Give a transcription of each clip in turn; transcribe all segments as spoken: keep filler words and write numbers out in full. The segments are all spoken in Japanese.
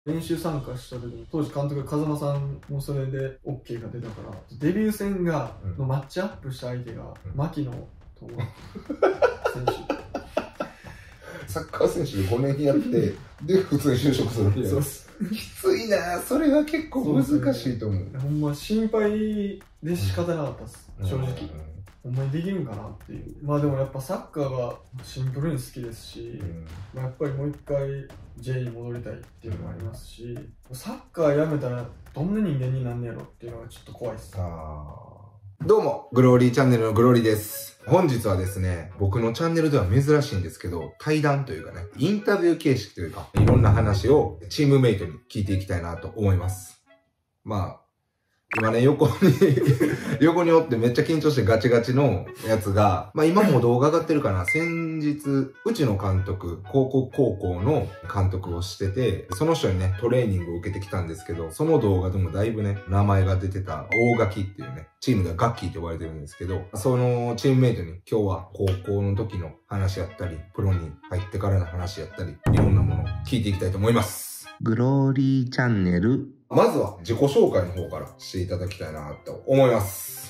練習参加した時に当時監督が風間さんもそれで オーケー が出たから、デビュー戦が、うん、のマッチアップした相手が、うん、牧野と選手サッカー選手でごねんやってで普通に就職するみたいな。そうっす。きついな。それは結構難しいと思う。 ね、ほんま心配で仕方なかったっす、うん、正直、うん、ほんまにできるんかなっていう。まあでもやっぱサッカーがシンプルに好きですし、うん、まあ、やっぱりもう一回 ジェイ に戻りたいっていうのもありますし、うん、サッカーやめたらどんな人間になんねやろっていうのがちょっと怖いっす。 あ、どうもグローリーチャンネルのグローリーです。本日はですね、僕のチャンネルでは珍しいんですけど、対談というかね、インタビュー形式というか、いろんな話をチームメイトに聞いていきたいなと思います。まあ、今ね、横に、横におってめっちゃ緊張してガチガチのやつが、まあ今も動画上がってるかな、先日、うちの監督、広告高校の監督をしてて、その人にね、トレーニングを受けてきたんですけど、その動画でもだいぶね、名前が出てた大垣っていうね、チームではガッキーと呼ばれてるんですけど、そのチームメイトに今日は高校の時の話やったり、プロに入ってからの話やったり、いろんなものを聞いていきたいと思います。グローリーチャンネル。まずは自己紹介の方からしていただきたいなと思います。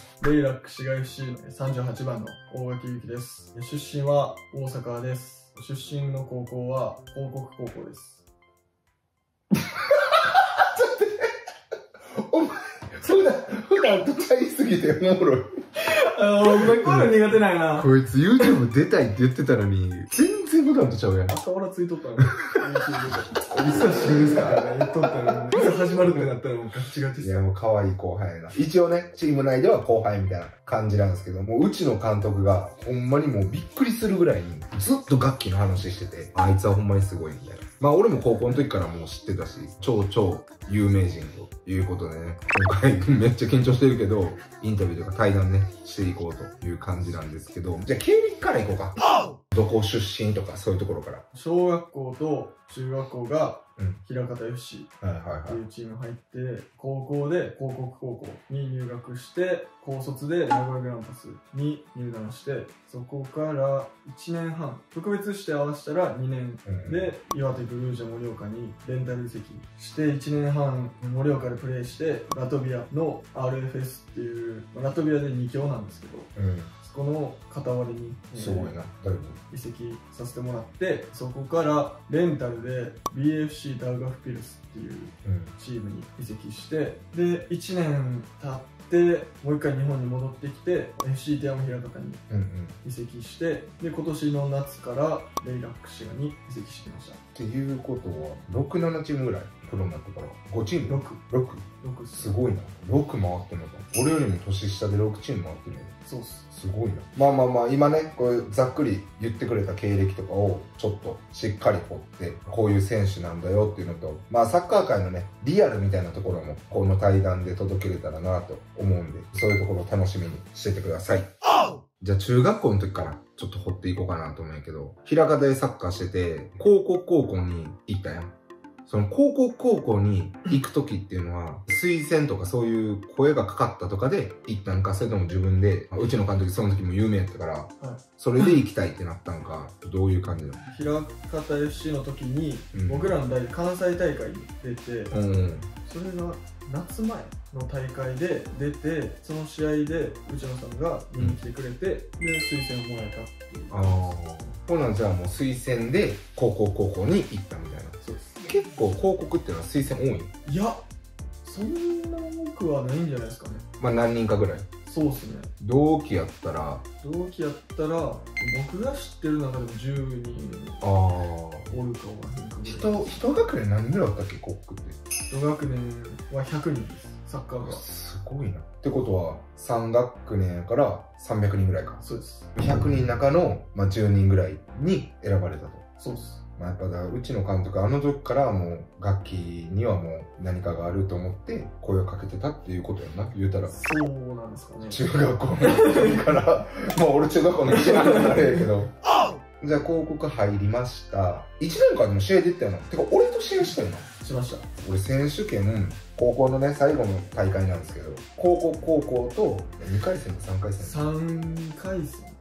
レイラック滋賀 エフシー さんじゅうはちばんの大垣ゆきです。出身は大阪です。出身の高校は広告高校です。 ちょっとね、お前、普段、普段とちゃいすぎておもろい。 あの、お前こういうの苦手なんやな。 こいつ YouTube 出たいって言ってたのに、全然普段とちゃうやん。 朝笑ついとったの。いつは死ぬんすか言っとったのに、いつ始まるってなったらもうガチガチっす。 いや、もう可愛い後輩やな。一応ね、チーム内では後輩みたいな感じなんですけど、もううちの監督がほんまにもうびっくりするぐらいにずっと楽器の話してて、あいつはほんまにすごいみたいな。まあ俺も高校の時からもう知ってたし、超超有名人ということでね、今回めっちゃ緊張してるけど、インタビューとか対談ね、していこうという感じなんですけど、じゃあ経歴からいこうか。どこ出身とかそういうところから。 小学校と中学校が枚方 エフシー っていうチーム入って、高校で広告高校に入学して、高卒で名古屋グランパスに入団して、そこからいちねんはん、特別して合わせたらにねんで、岩手ブルージャ盛岡にレンタル移籍して、いちねんはん盛岡でプレーして、ラトビアの アールエフエス っていう、ラトビアでに強なんですけど、うんこの片割れに、 えー、すごいな、だいぶ移籍させてもらって、そこからレンタルで ビーエフシー ダウガフピルスっていうチームに移籍して、うん、でいちねん経ってもう一回日本に戻ってきて エフシー ティアム枚方に移籍して、で今年の夏からレイラック滋賀に移籍してきました。 っていうことはろく、ななチームぐらいプロになってからごチームろくろく ろくすごいな。ろく回ってんのか。俺よりも年下でろくチーム回ってるの。 そうっす。 すごいな。まあまあまあ今ね、これざっくり言ってくれた経歴とかをちょっとしっかり掘ってこういう選手なんだよっていうのと、まあサッカー界のねリアルみたいなところもこの対談で届けれたらなと思うんで、そういうところを楽しみにしててください。じゃあ中学校の時からちょっと掘っていこうかなと思うんやけど、枚方でサッカーしてて広告高校に行ったやん。その広告高校に行く時っていうのは推薦とかそういう声がかかったとかで行ったんか、それとも自分で、うちの監督その時も有名やったから、はい、それで行きたいってなったんか、どういう感じなの？ 枚方 エフシー の時に、うん、僕らの代関西大会に出て、うん、それが夏前の大会で出て、その試合で内野さんが見に来てくれて、うん、で推薦をもらえたっていう。ああ、 ほなじゃあもう推薦で高校高校に行ったみたいな。そうです。結構広告っていうのは推薦多い？ いや、そんな多くはないんじゃないですかね。 まあ何人かぐらい。 そうっすね。 同期やったら同期やったら僕が知ってる中でもじゅうにんあおるかおらへんかぐらい。 人一学年何人ぐらいあったっけ広告って？ 一学年はひゃくにんです、サッカー部は。 すごいな。ってことはさん学年やからさんびゃくにんぐらいか。 そうです。 ひゃくにんの中の、まあ、じゅうにんぐらいに選ばれたと。 そうです。 まあやっぱだうちの監督あの時からもう楽器にはもう何かがあると思って声をかけてたっていうことやな、言うたら。 そうなんですかね。 中学校の時からまあ俺中学校の時なんでやけどじゃあ広告入りました。いちねんかんでも試合出てたよな。てか俺と試合したよな。 しました。 俺選手権高校のね最後の大会なんですけど、高校高校とにかい戦とさんかい戦。 さんかい戦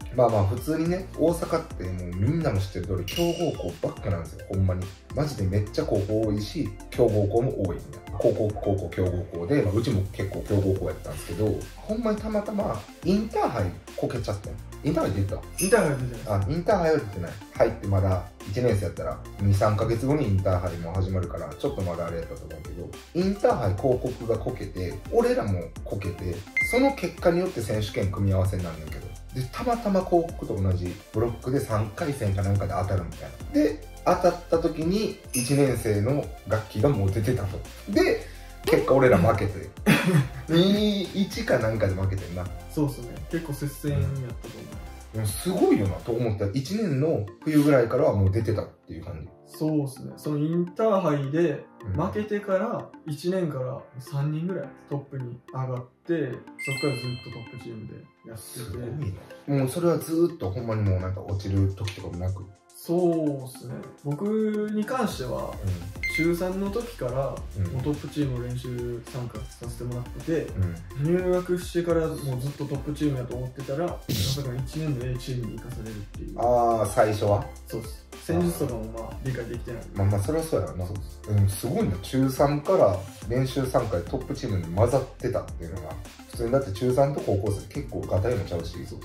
まあまあ普通にね、大阪ってもうみんなの知ってる通り強豪校ばっかなんですよ、ほんまに。マジでめっちゃ高校多いし、強豪校も多いみたいな。高校、高校、強豪校で、まあ、うちも結構強豪校やったんですけど、ほんまにたまたまインターハイこけちゃってん。インターハイ出た？ インターハイ出てない。 あ、インターハイは出てない。入ってまだいちねん生やったらに、さんかげつごにインターハイも始まるから、ちょっとまだあれやったと思うけど、インターハイ広告がこけて、俺らもこけて、その結果によって選手権組み合わせになるんだけど、で、たまたま広告と同じブロックでさんかい戦かなんかで当たるみたいな。で、当たった時にいちねん生の楽器がもう出てたと。で、結果俺ら負けて。にたいいちかなんかで負けてんな。 そうっすね。結構接戦やったと思う。 でもすごいよなと思ったら、いちねんの冬ぐらいからはもう出てたっていう感じ。 そうですね。そのインターハイで負けてからいちねんからさんにんぐらいトップに上がって、そこからずっとトップチームでやってて。すごいな。もうそれはずっとほんまにもうなんか落ちる時とかもなく。 そうですね。僕に関しては、ちゅうさんの時からもうトップチームの練習参加させてもらってて、うん、入学してからもうずっとトップチームやと思ってたら、まさかいちねんの A チームに行かされるっていう。 ああ、最初はそうです。戦術とかもまあ理解できてない。 まあまあそれはそうやろな。そうです。でもすごいな。ちゅうさんから練習参加でトップチームに混ざってたっていうのが、普通にだってちゅうさんと高校生結構ガタイもちゃうし、そうです。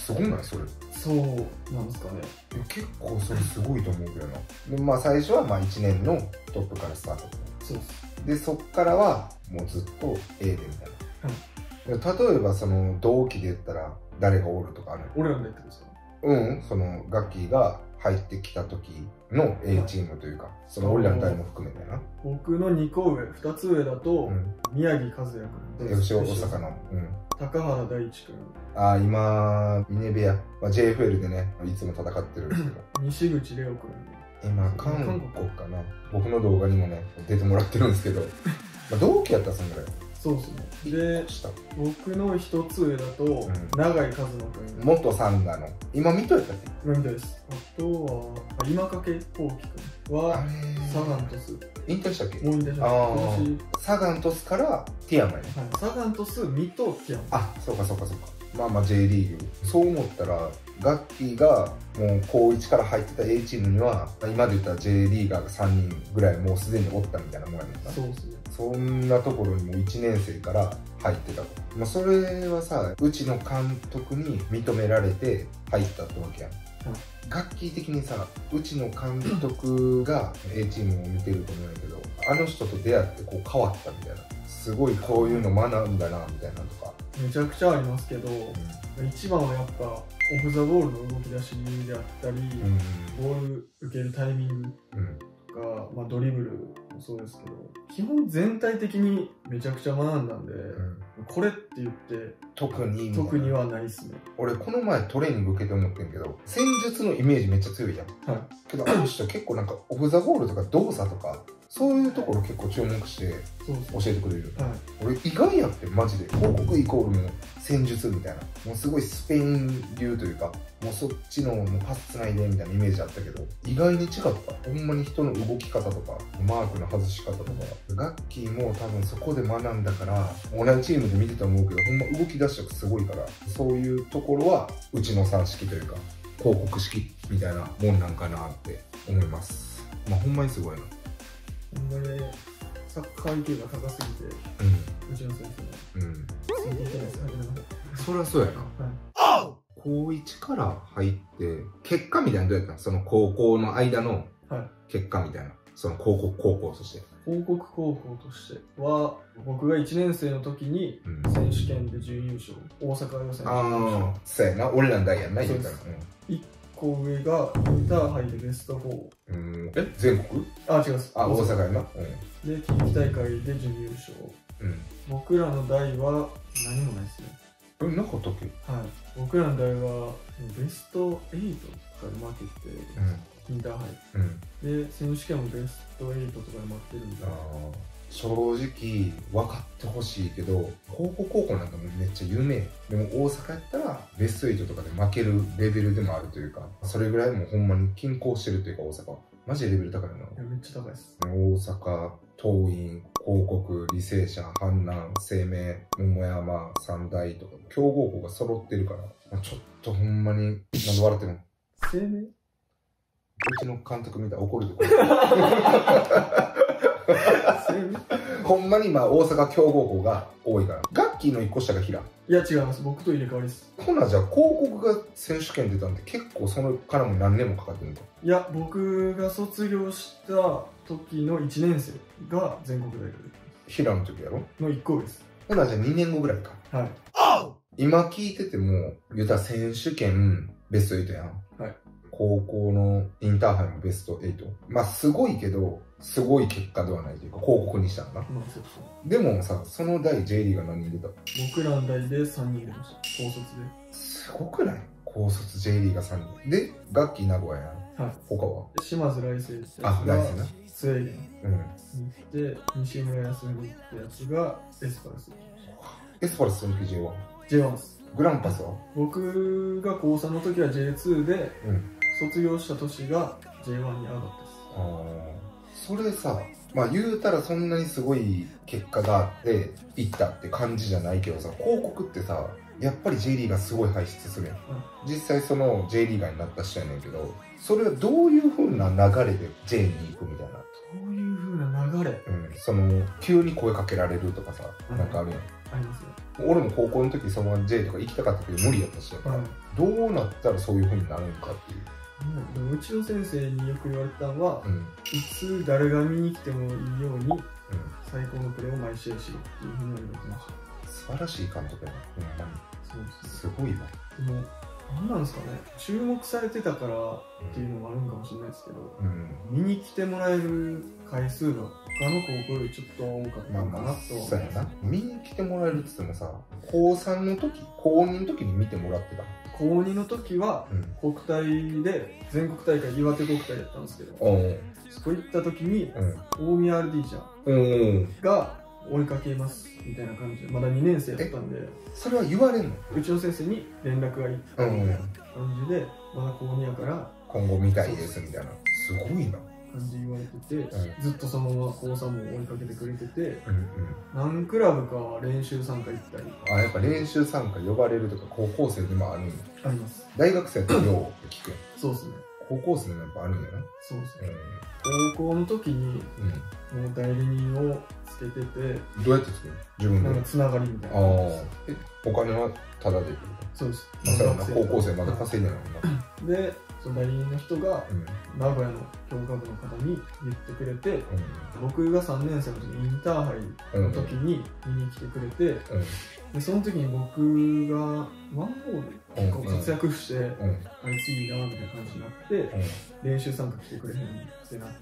すごないそれ。 そうなんですかね。 いや結構それすごいと思うけどな。でまあ最初はまあいちねんのトップからスタート。 そうです。 でそっからはもうずっと A でみたいな。うん、例えばその同期で言ったら誰がおるとかある？ 俺らのやってですか？ うん、そのガッキーが入ってきた時の A チームというか、その俺らの誰も含めてな。僕のにこ上、ふたつ上だと、うん、宮城和也君。 エフシー 大阪の。うん。 高原大地君。 ああ、今、ミネベア、まあ、ジェイエフエル でね、いつも戦ってるんですけど。 西口レオ君。 今、韓国かな。僕の動画にもね、出てもらってるんですけど、まあ同期やったらそんぐらい。 そうですね。で、僕の一つ上だと、うん、永井和野君。 元サンガの。今、水戸やったっけ？ 今、水戸です。あとは、今掛こうき君は、サガン鳥栖。 引退したっけ？ もう引退しました。 サガン鳥栖からティアマやね。 はい、サガン鳥栖、水戸、ティアマ。 あ、そうかそうかそうか。まあまあ J リーグ。そう思ったら、ガッキーがもう高いちから入ってた A チームには、今で言ったら J リーガーがさんにんぐらいもうすでにおったみたいなもんやねんな。 そうですね。 そんなところにもいちねん生から入ってたと。まあそれはさ、うちの監督に認められて入ったってわけやん。ガッキー的にさ、うちの監督が A チームを見てると思うんやけど、あの人と出会ってこう変わったみたいな。すごいこういうの学んだなみたいなとか。 めちゃくちゃありますけど、うん、一番はやっぱオフ・ザ・ボールの動き出しであったり、うん、ボール受けるタイミングとか、うん、まあ、ドリブルもそうですけど、基本全体的にめちゃくちゃ学んだんで、うん、これって言って特に特にはないっすね。 俺この前トレーニング受けて思ってんけど、戦術のイメージめっちゃ強いじゃん。はい、けどあの人結構なんかオフ・ザ・ボールとか動作とかそういうところ結構注目して教えてくれる。はい、俺意外やってマジで広告イコールも戦術みたいな、もうすごいスペイン流というか、もうそっちのもうパスつないでみたいなイメージあったけど、意外に違った。ほんまに人の動き方とかマークの外し方とか、ガッキーも多分そこで学んだから、同じチームで見てたと思うけど、ほんま動き出しがすごいから、そういうところはうちのさ式というか広告式みたいなもんなんかなって思います。まあほんまにすごいな。 ほんまにサッカー アイキュー が高すぎて、うん、うちの先生も、うん、ついていけないです。 そりゃそうやな。はい、高いちから入って結果みたいなのどうやったの？その高校の間の結果みたいな、はい、その広告高校として。 広告高校としては、僕がいちねん生の時に選手権で準優勝、うん、大阪予選準優勝。ああ、そうやな、俺らの代やんな、言うたら。 いっこ上がインターハイでベストフォー。 うん、え、全国？ あ、違います。 あ、大阪やな。 うん、で、近畿大会で準優勝。うん、僕らの代は何もないですね。 え、なかったっけ？ はい。僕らの代はベストエイトとかで負けて、うん、インターハイ、うん、で選手権もベストエイトとかで待ってるんで。 正直分かってほしいけど、高校高校なんかもめっちゃ有名。でも大阪やったらベストエイトとかで負けるレベルでもあるというか、それぐらいもうほんまに均衡してるというか、大阪はマジでレベル高いな。いやめっちゃ高いです。 大阪桐蔭、広告、履正社、阪南、生命、桃山、三大とか、強豪校が揃ってるから、ちょっとほんまに、なんで笑ってるの？ 生命？うちの監督見たら怒るでこれ。ほんまにまあ大阪強豪校が多いから。ガッキーの一個下が平。 いや違います。僕と入れ替わりです。 ほなじゃあ広告が選手権出たんで結構そのからも何年もかかってるのか。 いや僕が卒業した時のいちねん生が全国大会平の時やろのいっこです。 ほなじゃあにねんごぐらいか。 はい。 今聞いてても言うたら選手権ベストはちやん。 はい。 高校のインターハイもベストはち。まあすごいけどすごい結果ではないというか広告にしたんだ、まあ、そうそう。でもさその代 J リーガー何人出た？ 僕らの代でさんにん出ました。高卒で。 すごくない？高卒 J リーガーさんにんでガッキー名古屋やん。はい。他は島津来世ってやつが来世なスウェーデンに行って、西村康則ってやつがエスパルス。 エスパルスその時 ジェイワン？ ジェイワン です。グランパスは僕が高さんの時は ジェイツー で、うん、卒業した年が ジェイワン に上がったです。 あそれさまあ言うたらそんなにすごい結果があっていったって感じじゃないけどさ、広告ってさやっぱり J リーガーすごい輩出するやん、うん、実際その J リーガーになった人やねんけど、それはどういう風な流れで J に行くみたいな。 どういう風な流れ？うん、 その急に声かけられるとかさ、うん、なんかあるやん。 ありますよ。 俺も高校の時そのまま J とか行きたかったけど無理やったし、うん、どうなったらそういう風になるのかっていう。 うん、うちの先生によく言われたのは、うん、いつ誰が見に来てもいいように、うん、最高のプレーを毎試合しろっていうふうに言われてました。 素晴らしい監督やな、ほんまに。そうです。すごいわ。 でも何なんですかね、注目されてたからっていうのもあるんかもしれないですけど、うん、見に来てもらえる回数が他の高校よりちょっと多かったのかなとは思います。 そうやな。見に来てもらえるって言ってもさ、こうさんの時、こうにの時に見てもらってた。 こうにの時は国体で全国大会岩手国体やったんですけど、うん、そこ行った時に、うん、大宮 アールディー ちゃんが追いかけますみたいな感じで、まだにねん生だったんで。 それは言われんの？うちの先生に連絡がいったみたいな感じで、まだこうにやから今後見たいですみたいな。すごいな感じ言われてて、うん、ずっとそのまま高さんも追いかけてくれてて、うんうん、何クラブかは練習参加行ったり。 あ、やっぱ練習参加呼ばれるとか高校生でもあるんや。 あります。 大学生ってよう聞くやん。 そうですね。 高校生でもやっぱあるんやな。 そうですね、うん、高校の時に、うん、もう代理人をつけてて。 どうやってつくの？自分でなんかつながりみたいな。 ああ。え、お金はタダでってこと？ そうです。 まさか高校生まだ稼いでないもんな。でその代理人の人が、うん、名古屋の強化部の方に言ってくれて、うん、僕がさんねん生の時にインターハイの時に見に来てくれて、うん、でその時に僕がワンボール結構活躍して、うん、あいついいなみたいな感じになって、うん、練習参加来てくれへんってなって、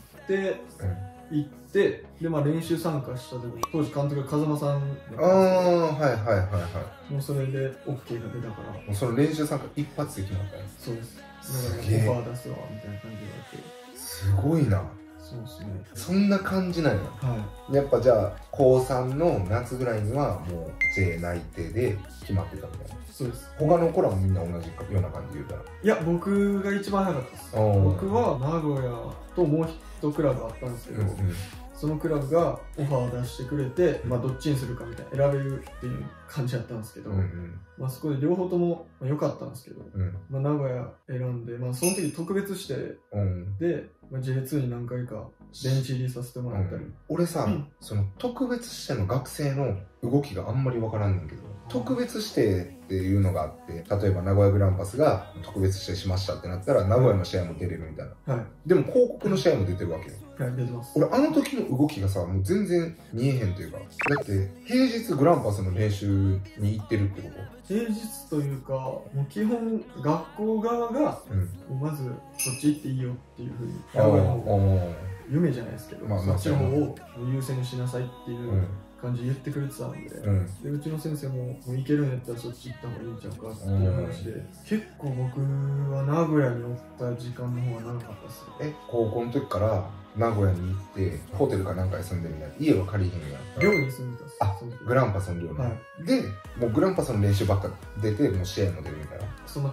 うん、行ってで、まあ、練習参加した時に当時監督が風間さんああはいはいはいはいもうそれで オーケー が出たからもうその練習参加一発で決まったよ。 そうです。だからオファー出すわみたいな感じで言われて。 すごいな。 そうですね。 そんな感じなんや。はい。やっぱじゃあ高さんの夏ぐらいにはもう J 内定で決まってたみたいな。 そうです。 他の子らもみんな同じような感じで言うたら。 いや僕が一番早かったです。僕は名古屋ともう一クラブあったんですけど、うんうん、そのクラブがオファーを出してくれて、まあどっちにするかみたいな選べるっていう感じだったんですけど、うんうん、まあそこで両方とも良かったんですけど、うん、まあ名古屋選んで、まあその時特別指定で、まあ、ジェイツー に何回かベンチ入りさせてもらったり、うん、 俺さ、うん、その特別指定の学生の動きがあんまり分からんねんけど、特別指定っていうのがあって、例えば名古屋グランパスが特別指定しましたってなったら名古屋の試合も出れるみたいな、はい、でも広告の試合も出てるわけよ。 はい、出てます。 俺あの時の動きがさもう全然見えへんというか、だって平日グランパスの練習に行ってるってこと？ 平日というかもう基本学校側が、うん、まずそっち行っていいよっていうふうに名古屋の夢じゃないですけど、まあ、そっちの方を優先しなさいっていう、うん感じ言ってくれてたんで、うん、でうちの先生ももう行けるんやったらそっち行った方がいいんちゃうかっていう話で、うん、結構僕は名古屋におった時間の方が長かったっす。 え、高校の時から名古屋に行ってホテルかなんかに住んでみたいな。家は借りへんやん。 寮に住んでたっす。 あ、グランパスの寮ね、はい、でもうグランパスの練習ばっか出てもう試合も出るみたいな。 そんな感じです。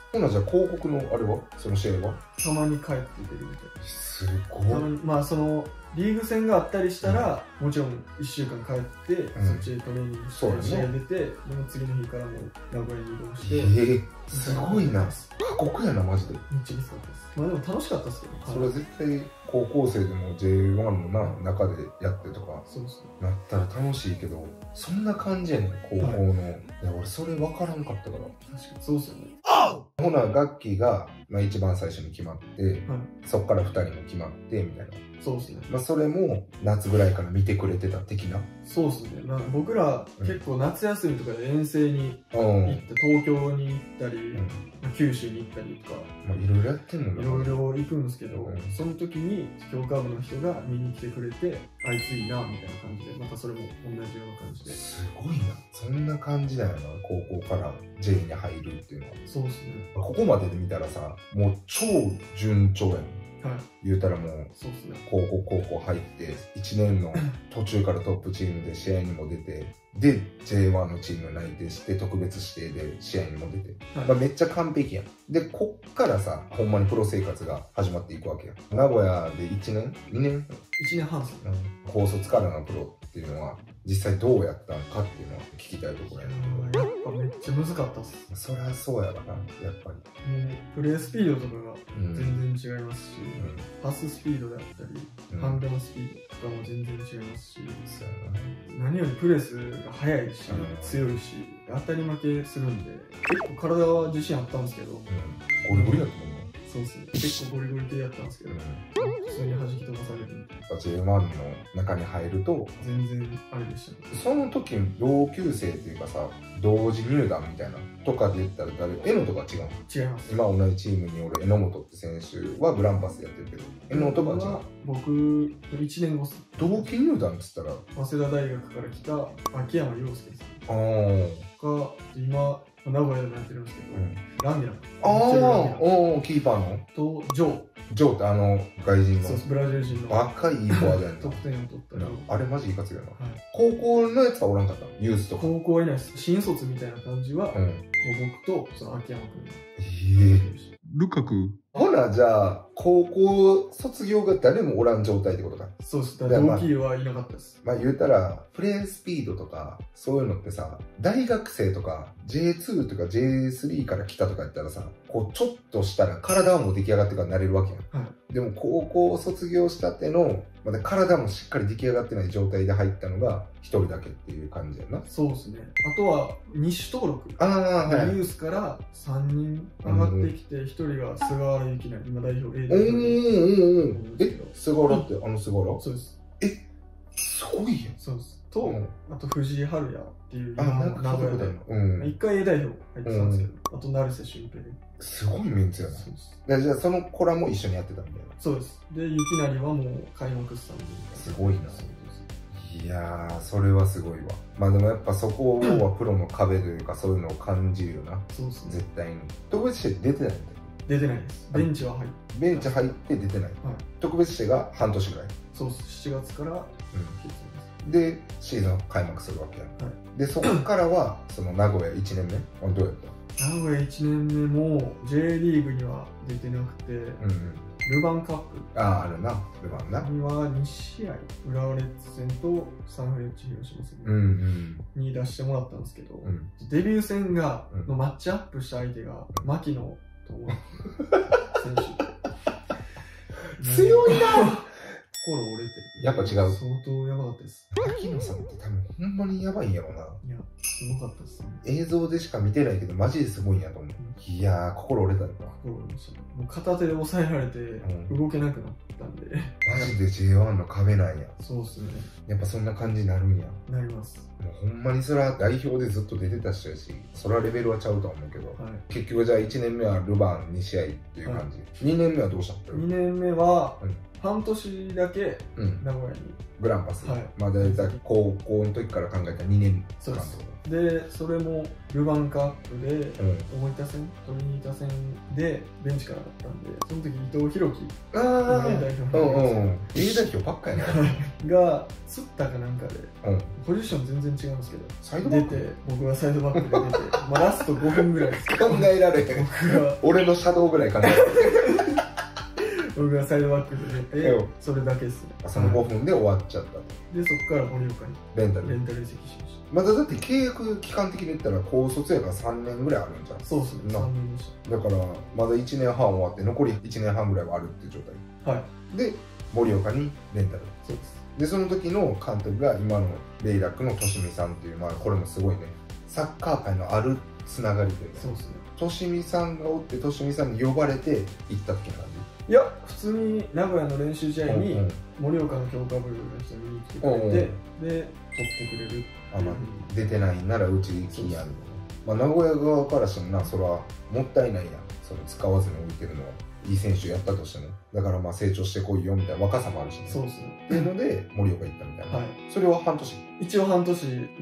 ほなじゃあ広告のあれはその試合はたまに帰って出るみたいな。 すごい。 たまにまあそのリーグ戦があったりしたら、うん、もちろんいっしゅうかん帰って、うん、そっちでトレーニングして試合出て、でも次の日からも名古屋に移動して。えー、すごいな。過酷やなマジで。 めっちゃきつかったです。まあでも楽しかったですけど、ね、 それは絶対高校生でも ジェイワン のな中でやってとかそうそうなったら楽しいけど、そんな感じやねん高校の、はい、いや俺それ分からんかったから。 確かにそうっすよね。 ほな楽器が、まあ、一番最初に決まって、はい、そっからふたりも決まってみたいな。 そうですね。 まあそれも夏ぐらいから見てくれてた的な。 そうですね。まあ、僕ら結構夏休みとかで遠征に行って、東京に行ったり、うんまあ、九州に行ったりとか、 まあいろいろやってんのね。 いろいろ行くんですけど、うん、その時に強化部の人が見に来てくれて、あいついいなみたいな感じで、またそれも同じような感じで。 すごいな。そんな感じだよな。高校から ジェイ に入るっていうのは。 そうですね。 ここまでで見たらさ、もう超順調やん。はい、言うたらもう高校高校入っていちねんの途中からトップチームで試合にも出てで ジェイワン のチーム内定して特別指定で試合にも出て、はいまあ、めっちゃ完璧やん。でこっからさほんまにプロ生活が始まっていくわけやん。名古屋でいちねんにねんいちねんはんす、 うん、高卒からのプロっていうのは実際どうやったのかっていうのは聞きたいところやねんけど。 やっぱめっちゃ難かったっす。 そりゃそうやわなやっぱり。 もうプレースピードとかが全然違いますし、うん、パススピードであったり、うん、ハンドのスピードとかも全然違いますし、うん、何よりプレスが速いし、うん、強いし当たり負けするんで結構体は自信あったんですけど、うん、 ゴリゴリだと思う。 そうですね。結構ゴリゴリ系やったんですけど、うん、普通に弾き飛ばされるみたいな。 ジェイワン の中に入ると全然あれでしたね。 その時同級生っていうかさ同時入団みたいなとかで言ったら誰か榎本が違うの？ 違います。 今同じチームにおる榎本って選手はグランパスでやってるけど榎本が違う。 僕いちねんごっす。 同期入団っつったら早稲田大学から来た秋山陽介です。 ああ。 が今名古屋でもやってるんですけど、うん、ラミラ。 ああ、おお、キーパーのと、ジョー。 ジョーってあの外人の。 そうです、ブラジル人の。 若いいいフォワードやんな。 得点を取ったり。 あれマジいかついよな。はい、高校のやつはおらんかったユースとか。 高校はいないです。新卒みたいな感じは、うん、もう僕とその秋山君。 ええ。ルカクほら、じゃあ、高校卒業が誰もおらん状態ってことか。 そうです。同期はいなかったです。 まあ言うたら、プレースピードとか、そういうのってさ、大学生とか、ジェイツー とか ジェイスリー から来たとかやったらさ、こう、ちょっとしたら体はもう出来上がってからなれるわけやん。はい、でも、高校卒業したての、まだ体もしっかり出来上がってない状態で入ったのが、一人だけっていう感じやな。 そうですね。あとは、二種登録。 ああ、はい。 ユースからさんにん上がってきて、一人が菅原由紀成、今代表 A 代表。うんうんうん。え、菅原ってあの菅原？ そうです。 え、すごいやん。 そうです。と、うん、あと藤井春也っていう名古屋だよ。 うん。一回 A 代表入ってたんですけど、うん、あと成瀬俊平。 すごいメンツやな。そうです。じゃあその子らも一緒にやってたみたいな。 そうです。で、ゆきなりはもう開幕したんで。 すごいな。いやー、それはすごいわ。まあでもやっぱそこはプロの壁というかそういうのを感じるよな。 そうですね。 絶対に。特別試合出てないんだよ。 出てないです。ベンチは入って。 ベンチ入って出てない。はい、特別試合が半年ぐらい。 そうです。しちがつから、 うん、で、シーズン開幕するわけや、はい、で、そこからは、その名古屋いちねんめはどうやった？ 名古屋いちねんめも ジェイリーグには出てなくて、うんうん、ルヴァンカップ。 ああ、あるな、ルヴァンな。 にはに試合、浦和レッズ戦とサンフレッチェ広島戦、うんうん、に出してもらったんですけど、うん、デビュー戦が、うん、のマッチアップした相手が、うん、牧野智明選手。 強いな心折れてる。 やっぱ違う。 相当やばかったです。 牧野さんって多分ほんまにやばいんやろな。 いや、すごかったです、ね。 映像でしか見てないけど、マジですごいんやと思う。うん、いやー、心折れたのか。 心折れましたね。もう片手で押さえられて、動けなくなったんで。うん、 マジで ジェイワン の壁なんや。 そうっすね。 やっぱそんな感じになるんや。 なります。 もうほんまにそれは代表でずっと出てた人やし、それはレベルはちゃうと思うけど、はい、結局じゃあいちねんめはルヴァンに試合っていう感じ。はい、にねんめはどうしたの？ に 年目は、 半年だけ名古屋に、 グランパス、はい、まあ大体高校の時から考えたらにねんかんとかで、それもルヴァンカップで、大分戦、トリニータ戦でベンチからだったんで、その時伊藤洋樹、 ああ、A 代表ばっかやなが、釣ったかなんかで、ポジション全然違うんですけど、 サイドバック出て、僕がサイドバックで出て、まあラストごふんぐらいです考えられへん。俺のシャドウぐらい考えられへん。 僕がサイドバックで出て、それだけですね。 そのごふんで終わっちゃったと。 で、そこから盛岡にレンタルレンタル移籍しました。 まだだって契約期間的に言ったら高卒やからさんねんぐらいあるんじゃん。 そうですね、さんねんでした。だからまだいちねんはん終わって残りいちねんはんぐらいはあるっていう状態。 はい。 で、盛岡にレンタル。 そうです。 で、その時の監督が今のレイラックのとしみさんっていう、まあこれもすごいね、サッカー界のあるつながりというか、 そうですね。 としみさんがおって、としみさんに呼ばれて行ったって感じ。 いや、普通に名古屋の練習試合に盛岡の強化部の人見に来てくれて、で、取ってくれる。 あ、まあ、出てないならうちに来いやみたいな。まあ、名古屋側からしてもな、それはもったいないやん。その使わずに置いてるのは。いい選手やったとしても。だからまあ成長してこいよみたいな若さもあるし、ね。 そうですね。 っていうので、盛岡行ったみたいな。はい。それは半年。 一応半年行って、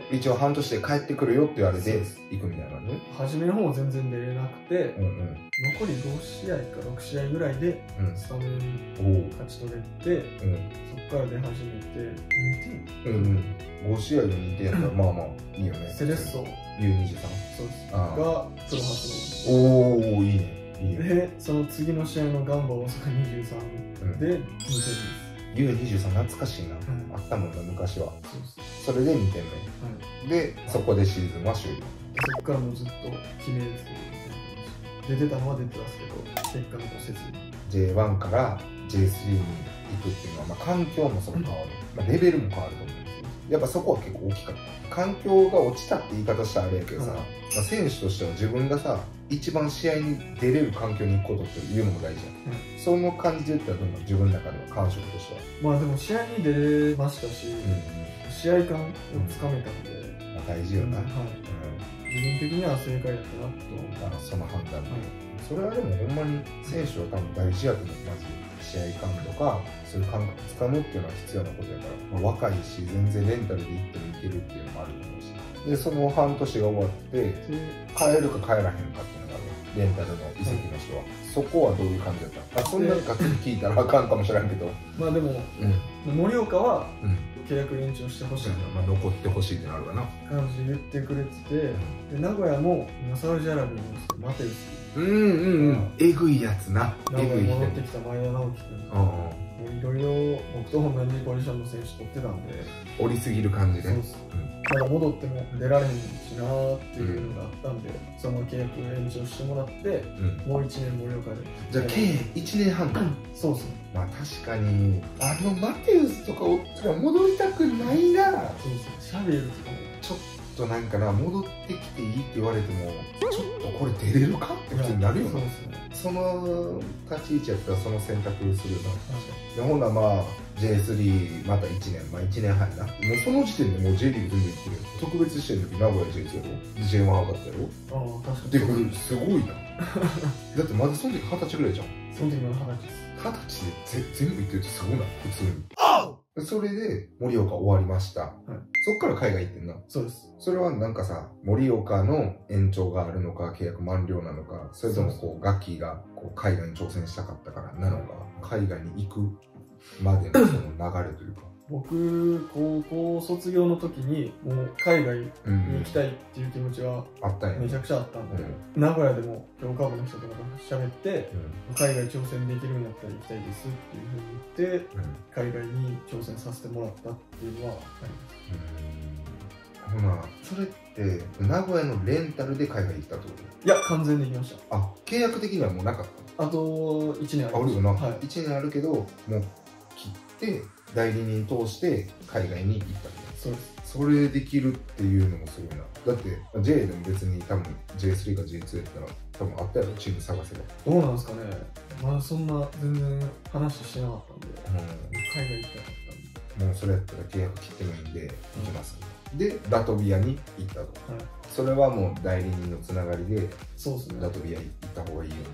一応半年で帰ってくるよって言われて行くみたいなね。 初めの方全然出れなくて、うんうん、残りごしあいかろくしあいぐらいでスタメン勝ち取れて、うん、そこから出始めてにてん。うんうん。 ごしあいでにてんやったらまあまあいいよね。 セレッソユーにじゅうさん。 そうです。がプロ初の。おお、いいね。 で、その次の試合のガンバ大阪にじゅうさんでにてんです。 ユーにじゅうさん 懐かしいな。あったもんな、昔は。それでにてんめ。で、そこでシーズンは終了。 そこからもうずっと決めですけど、出てたのは出てたんですけど、結果残せずに。 ジェイワン から ジェイスリー に行くっていうのは、まあ、環境もその変わる。まあ、レベルも変わると思うんですよ。やっぱそこは結構大きかった。環境が落ちたって言い方したらあれやけどさ、まあ、選手としては自分がさ、一番試合に出れる環境に行くことっていうのも大事じゃん、うん、その感じで言ったらどんどん自分の中では感触としてはまあでも試合に出れましたし、うんうん、試合感をつかめたので、 うん、まあ、大事よな、うんはいうん、自分的には正解だったなと思ったその判断で、はい、それはでもほんまに選手は多分大事やと思うまず試合感とかそういう感覚つかむっていうのは必要なことやから、まあ、若いし全然レンタルで行ってもいけるっていうのもあると思うしでその半年が終わって帰るか帰らへんかっていうのがあるレンタルの移籍の人は、はい、そこはどういう感じだったあそんなにかつ聞いたらあかんかもしれんけどまあでも、うん、盛岡は契約延長してほしいな、うんまあ、残ってほしいってなるかな感じで言ってくれてて、うん、で名古屋も今サウジアラビアにマテウスうんうんうんえぐいやつな名古屋に戻ってきた前田直樹君いろいろ僕と同じポジションの選手取ってたんで折りすぎる感じで、ね、 まだ戻っても出られへんしなーっていうのがあったんで、うん、その契約延長してもらって、うん、もういちねん盛岡でじゃあ計いちねんはんか、うん、 そうですねまあ確かにあのマテウスとかおったら戻りたくないなそうですねシャベルとかもちょっとなんかな戻ってきていいって言われてもちょっとこれ出れるかって普通になるよなそうですねその立ち位置やったらその選択するなでほんならまあ ジェイスリー またいちねんまあいちねんはんやなもうその時点でもう J リーグ全部行ってる特別試合の時名古屋 ジェイツ やろ ジェイワン 上がったやろああ確かにでこれすごいなだってまだその時二十歳ぐらいじゃんその時まだ二十歳です二十歳で全部行ってるってすごいな普通にそれで盛岡終わりました、はい、そっから海外行ってんなそうですそれはなんかさ盛岡の延長があるのか契約満了なのかそれともこうガッキーがこう海外に挑戦したかったからなのか海外に行くまでのその流れというか僕高校卒業の時にもう海外に行きたいっていう気持ちはめちゃくちゃあったんで、うん、名古屋でも強化部の人とかと喋って、うん、海外挑戦できるんだったら行きたいですっていうふうに言って、うん、海外に挑戦させてもらったっていうのはあります。 ほなそれって名古屋のレンタルで海外行ったってこと？ いや完全に行きました。 あ契約的にはもうなかった？ あといちねんある。 あるよな、はい、いちねんあるけどもう切って代理人通して海外に行ったりそうです。 それできるっていうのもすごいな。だって J でも別に多分 ジェイスリー か ジェイツー やったら多分あったやろチーム探せば。 どうなんですかね。まだそんな全然話してなかったんで、うん、海外行きたかったんでもうそれやったら契約切ってもいいんで行きます、うん、でラトビアに行ったと、はい、それはもう代理人のつながりでそうですねラトビア行った方がいいよみたいな。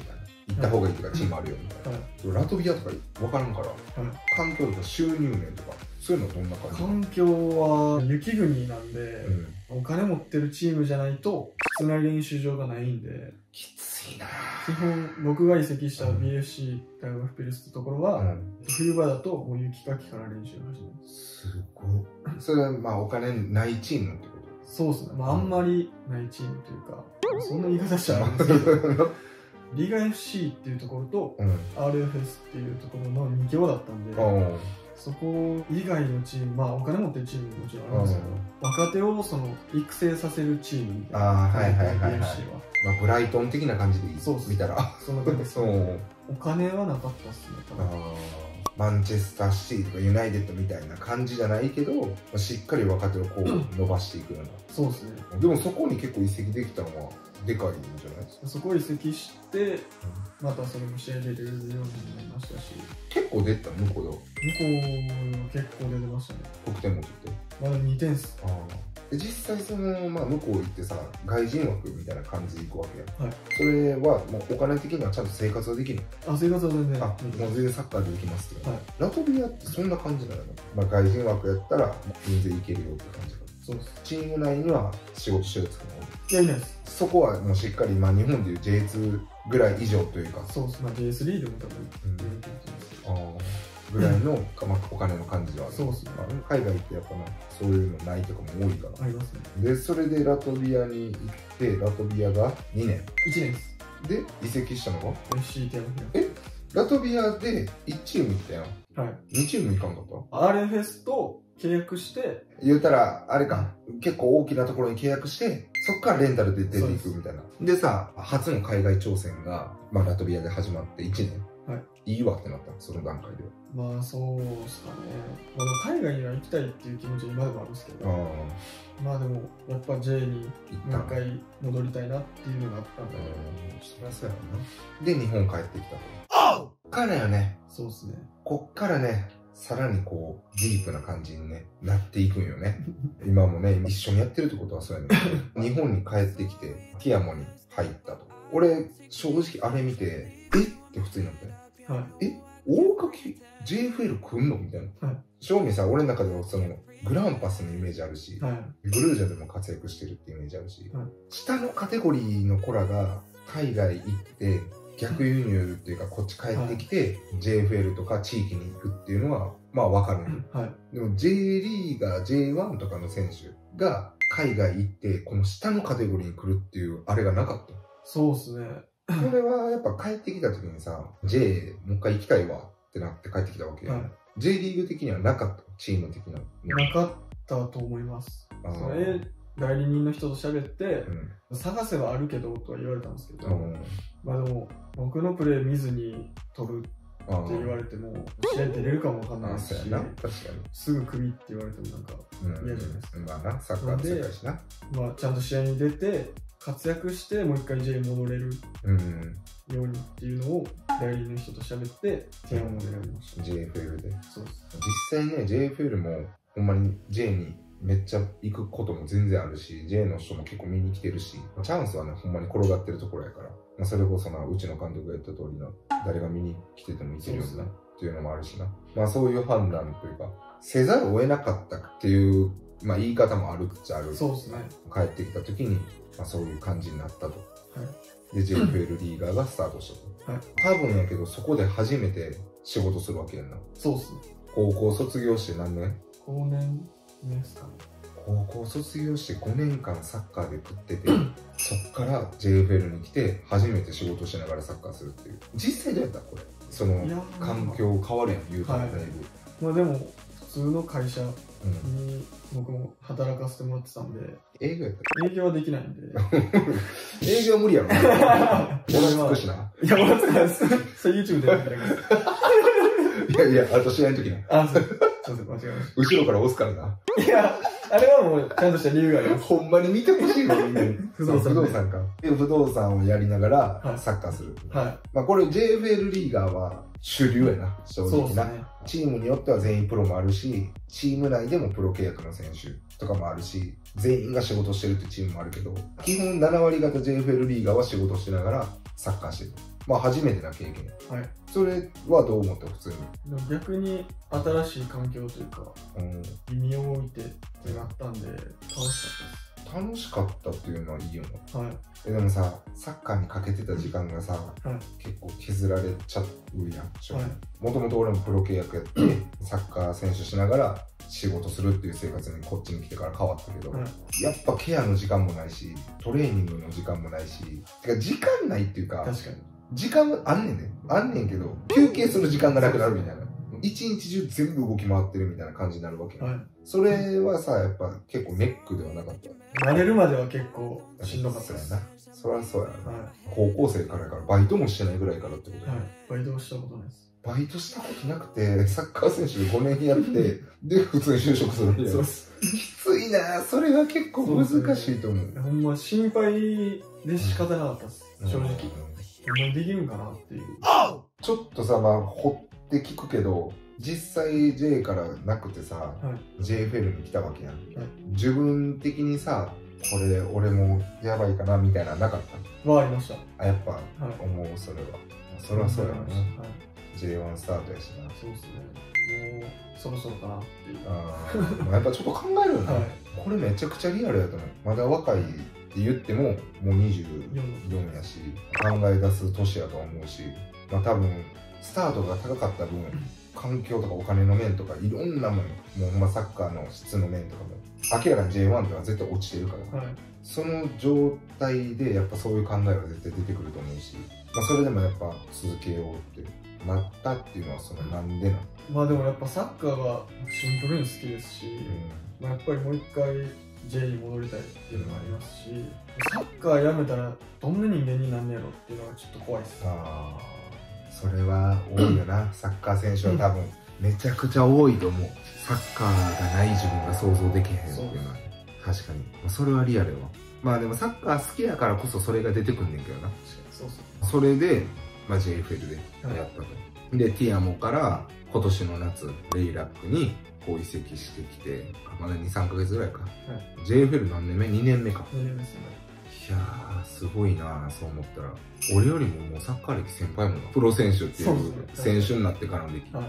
行った方がいいとかチームあるよみたいな、はい、ラトビアとか分からんから、はい、環境とか収入面とかそういうのどんな感じ？ 環境は雪国なんで、うん、お金持ってるチームじゃないと室内練習場がないんできついな。 基本僕が移籍した ビーエフシー 大学フピルスってところは、うん、冬場だともう雪かきから練習を始めます。 すごい。それはまあお金ないチームってこと？ そうですね、まあ、あんまりないチームというか、うん、そんな言い方しちゃうんですけどリーガ エフシー っていうところと、うん、アールエフエス っていうところのに強だったんで、うん、そこ以外のチーム、まあお金持ってるチームももちろんあるんですけど、うん、若手をその育成させるチームみたいな。 ああ、はいはいはいはい。まあブライトン的な感じでいい。 そうです。 見たら。 そんな感じです。そう。お金はなかったっすね、多分。 マンチェスターシティとかユナイテッドみたいな感じじゃないけど、しっかり若手をこう伸ばしていくような。 そうですね。 でもそこに結構移籍できたのはでかいんじゃないですか。 そこ移籍して、またそれも試合出れるようになりましたし。 結構出た向こうだ。向こう結構出てましたね。 得点も取って。 まだにてんっす。 あで実際その、まあ、向こう行ってさ、外人枠みたいな感じで行くわけや。はい。それはもうお金的にはちゃんと生活はできるの？あ、生活は全然。 あ、もう全然サッカーでできますけど。はい。ラトビアってそんな感じなの？まあ外人枠やったら全然行けるよって感じか。 そうです。 チーム内には仕事してるんですか？ いや、いないです。 そこはもうしっかり、まあ日本でいう ジェイツー ぐらい以上というか。 そうです。まあ ジェイスリー でも多分、うん、 ああ。ぐらいの、まあ、お金の感じではある。 そうですね。 海外ってやっぱな、そういうのないとかも多いから。 ありますね。 で、それでラトビアに行って、ラトビアがにねん。 いちねんです。 で、移籍したのがエフシー テアムヒラ。 えラトビアでいちチーム行ったやん。はい。にチーム行かんかった？ アールエフエス と契約して、 言うたら、あれか、結構大きなところに契約して、そっからレンタルで出ていくみたいな。でさ、初の海外挑戦が、まあラトビアで始まっていちねん。はい。いいわってなった、その段階では。 まあそうですかね。まあ、海外には行きたいっていう気持ちは今でもあるんですけど、あまあでもやっぱ J にもう一回戻りたいなっていうのがあったんで、 そりゃそうやろな。で、日本帰ってきたと。こっからよね。 そうですね。 こっからね、さらにこう、ディープな感じに、ね、なっていくんよね。今もね、一緒にやってるってことはそうやねんけど、日本に帰ってきて、ティアモに入ったと。俺、正直あれ見て、えって普通になって。はい、え大垣 ジェイエフエル 来んのみたいな。はい、正味さ、俺の中ではその、グランパスのイメージあるし、はい、ブルージャでも活躍してるってイメージあるし、はい、下のカテゴリーの子らが海外行って、逆輸入っていうかこっち帰ってきて、はい、ジェイエフエル とか地域に行くっていうのはまあわかる、はい、でも J リーガー ジェイワン とかの選手が海外行ってこの下のカテゴリーに来るっていうあれがなかった。 そうですね。 それはやっぱ帰ってきた時にさ J もう一回行きたいわってなって帰ってきたわけや、はい、J リーグ的にはなかったチーム的ななかったと思います。それ代理人の人と喋って、うん、探せばあるけどとは言われたんですけど、うん、まあでも僕のプレー見ずに取るって言われても試合出れるかもわかんないし、確かにすぐクビって言われてもなんか嫌じゃないですか。 うん、まあな、サッカーの世界しな。 まあちゃんと試合に出て活躍してもう一回 J に戻れるようにっていうのを代理人の人と喋って提案を選びました。 ジェイエフエル で。そうです。実際ね ジェイエフエル もほんまに J にめっちゃ行くことも全然あるし、J の人も結構見に来てるし、チャンスはね、ほんまに転がってるところやから、まあ、それこそな、うちの監督が言った通りな、誰が見に来てても行けるようになっていうのもあるしな。まあそういう判断というか、せざるを得なかったっていう、まあ言い方もあるっちゃある。 そうですね。 帰ってきた時に、まあそういう感じになったと。はい、で、ジェイエフエル リーガーがスタートしたと。はい、多分やけど、そこで初めて仕事するわけやんな。 そうっすね。 高校卒業して何年 ? ご 年ですかね。 高校卒業してごねんかんサッカーで食ってて、そっから ジェイエフエル に来て初めて仕事しながらサッカーするっていう。実際どうやったこれその環境変わるやん、言うたらだいぶ。まあでも普通の会社に僕も働かせてもらってたんで。 営業やった営業はできないんで。 営業は無理やろ。俺はつくしな。 いや、俺はつかないです。それ YouTube でやってるんです。 いやいや、あと試合の時な。 あ、そう。そうです、間違えました。 後ろから押すからな。 いや、あれはもうちゃんとした理由があります。 ほんまに見てほしいわ、みんなに。不動産、不動産か。で、不動産をやりながらサッカーする。はい。はい、まあこれ ジェイエフエル リーガーは主流やな、正直な。ね、チームによっては全員プロもあるし、チーム内でもプロ契約の選手とかもあるし、全員が仕事してるってチームもあるけど、基本ななわりがた ジェイエフエル リーガーは仕事しながらサッカーしてる。 まあ初めてな経験。 はい。 それはどう思った普通に。 でも逆に新しい環境というか、うん、耳を置いてってなったんで、楽しかったです。 楽しかったっていうのはいいよな。 はい。 えでもさ、サッカーにかけてた時間がさ、はい、結構削られちゃうやん。もともと俺もプロ契約やって、サッカー選手しながら仕事するっていう生活にこっちに来てから変わったけど、はい、やっぱケアの時間もないし、トレーニングの時間もないし、てか時間ないっていうか、 確かに時間はあんねんね。あんねんけど、休憩する時間がなくなるみたいな。一日中全部動き回ってるみたいな感じになるわけ、はい、それはさ、やっぱ結構ネックではなかった。 慣れるまでは結構しんどかったです。 そりゃそうやな、はい、高校生からやからバイトもしてないぐらいからってことだよね。 はい、バイトもしたことないです。 バイトしたことなくて、サッカー選手でごねんやって、で、普通に就職するみたいな。そうっす。きついな。それは結構難しいと思う。うね、ほんま心配で仕方なかったです。うん、正直。ほんまにできるんかなっていう。 ちょっとさ、まあ、掘って聞くけど、実際 J からなくてさ、はい、ジェイエフエル に来たわけやん、はい、自分的にさ、これ俺もやばいかなみたいななかったはありました。 あ、やっぱ、はい、思う、それは。それはそうやろね、はい、ジェイワン スタートやしな。 そうですね。もうそろそろかなっていう。 あやっぱちょっと考えるよね、はい、これめちゃくちゃリアルやと思う。まだ若いって言ってももうにじゅうよんやし、考え出す年やと思うし、まあ多分スタートが高かった分、環境とかお金の面とかいろんなもの、もうまあサッカーの質の面とかも明らかに ジェイワン では絶対落ちてるから、はい、その状態でやっぱそういう考えは絶対出てくると思うし、まあ、それでもやっぱ続けようってなったっていうのはそのなんでなの？ まあでもやっぱサッカーがシンプルに好きですし、うん、まあやっぱりもう一回 J に戻りたいっていうのもありますし、サッカーやめたらどんな人間になんねやろっていうのはちょっと怖いです。 あそれは多いよな、サッカー選手は多分めちゃくちゃ多いと思う。サッカーがない自分が想像できへんっていうのは確かにそれはリアルよ。まあでもサッカー好きやからこそそれが出てくんねんけどな。そうそうそれで、まあ、ジェイエフエル でやったと、はい、でティアモから今年の夏レイラックにこう移籍してきて、まだにさんかげつぐらいか、はい、ジェイエフエル 何年目？にねんめか。 にねんめですね。 いやーすごいな、そう思ったら俺よりももうサッカー歴先輩もプロ選手っていう選手になってからの歴、はい、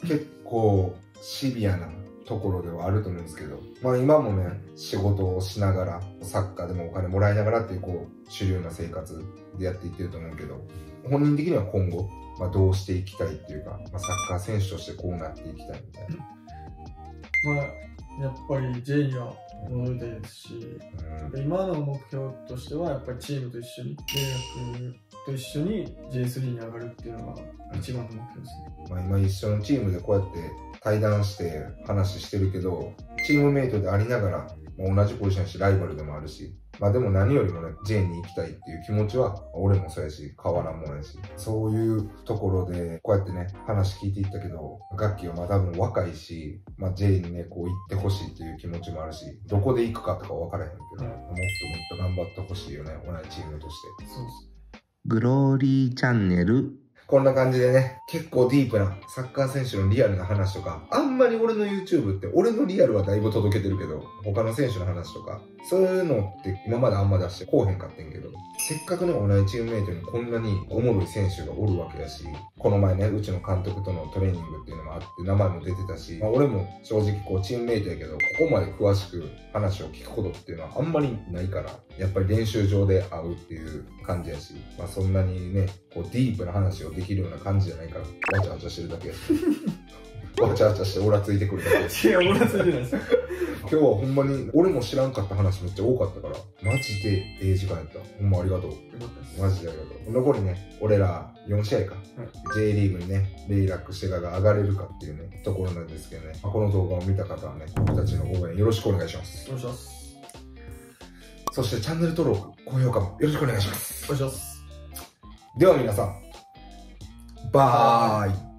結構シビアなところではあると思うんですけど、まあ今もね仕事をしながらサッカーでもお金もらいながらっていうこう主流な生活でやっていってると思うけど、本人的には今後、まあ、どうしていきたいっていうか、まあ、サッカー選手としてこうなっていきたいみたいな。 まあやっぱり J には戻りたいですし、うん、今の目標としてはやっぱりチームと一緒に大学と一緒に ジェイスリー に上がるっていうのが一番の目標ですね。 まあ今一緒のチームでこうやって対談して話してるけど、チームメイトでありながら同じポジションやしライバルでもあるし、まあでも何よりもね J に行きたいっていう気持ちは俺もそうやし変わらんもんやし、そういうところでこうやってね話聞いていったけど、ガッキーはまあ多分若いし、まあ J にねこう行ってほしいっていう気持ちもあるし、どこで行くかとか分からへんけど、うん、もっともっと頑張ってほしいよね、同じチームとして。そうです。グローリーチャンネル。こんな感じでね、結構ディープなサッカー選手のリアルな話とか、あんまり俺の YouTube って俺のリアルはだいぶ届けてるけど、他の選手の話とか、そういうのって今まであんま出してこうへんかってんけど、せっかくね同じチームメイトにこんなにおもろい選手がおるわけやし、この前ねうちの監督とのトレーニングっていうのもあって名前も出てたし、まあ、俺も正直こうチームメイトやけどここまで詳しく話を聞くことっていうのはあんまりないから、やっぱり練習場で会うっていう感じやし、まあ、そんなにねこうディープな話をできるような感じじゃないから、わちゃわちゃしてるだけやしわちゃわちゃしてオラついてくるだけやし。 いやオラついてないです今日はほんまに俺も知らんかった話めっちゃ多かったから、マジでええ時間やった。ほんまありがとう。マジでありがとう。残りね、俺らよんしあいか、はい、J リーグにね、レイラックしてから上がれるかっていうね、ところなんですけどね、この動画を見た方はね、僕たちの応援よろしくお願いします。 お願いします。 そしてチャンネル登録、高評価もよろしくお願いします。 お願いします。 では皆さん、バーイ。